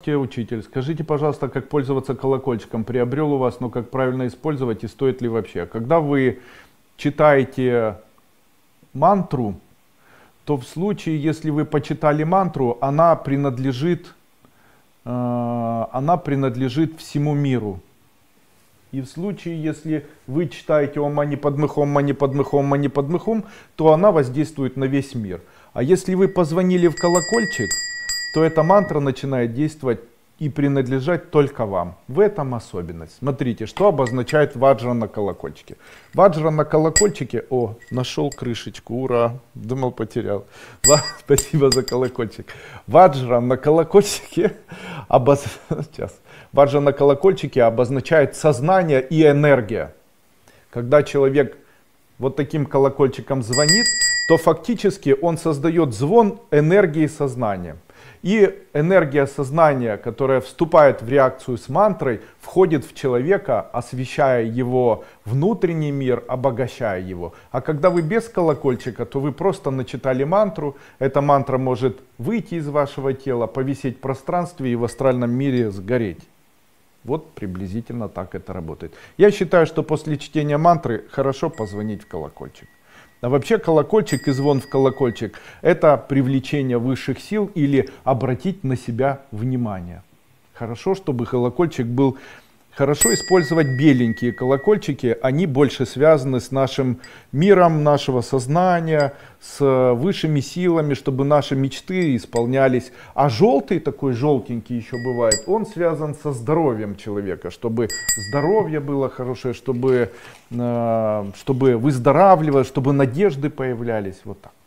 Здравствуйте, учитель. Скажите, пожалуйста, как пользоваться колокольчиком? Приобрел у вас, но как правильно использовать и стоит ли вообще? Когда вы читаете мантру, то в случае, если вы почитали мантру, она принадлежит всему миру. И в случае, если вы читаете Ом Мани Падме Хум, Мани Падме Хум, Мани Падме Хум, то она воздействует на весь мир. А если вы позвонили в колокольчик, то эта мантра начинает действовать и принадлежать только вам. В этом особенность. Смотрите, что обозначает ваджра на колокольчике. Ваджра на колокольчике, нашел крышечку, ура, думал потерял. Спасибо за колокольчик. Ваджра на колокольчике Ваджра на колокольчике обозначает сознание и энергия. Когда человек вот таким колокольчиком звонит, то фактически он создает звон энергии сознания. И энергия сознания, которая вступает в реакцию с мантрой, входит в человека, освещая его внутренний мир, обогащая его. А когда вы без колокольчика, то вы просто начитали мантру. Эта мантра может выйти из вашего тела, повисеть в пространстве и в астральном мире сгореть. Вот приблизительно так это работает. Я считаю, что после чтения мантры хорошо позвонить в колокольчик. А вообще колокольчик и звон в колокольчик — это привлечение высших сил или обратить на себя внимание. Хорошо, чтобы колокольчик был... Хорошо использовать беленькие колокольчики, они больше связаны с нашим миром, нашего сознания, с высшими силами, чтобы наши мечты исполнялись. А желтый, такой желтенький еще бывает, он связан со здоровьем человека, чтобы здоровье было хорошее, чтобы выздоравливать, чтобы надежды появлялись. Вот так.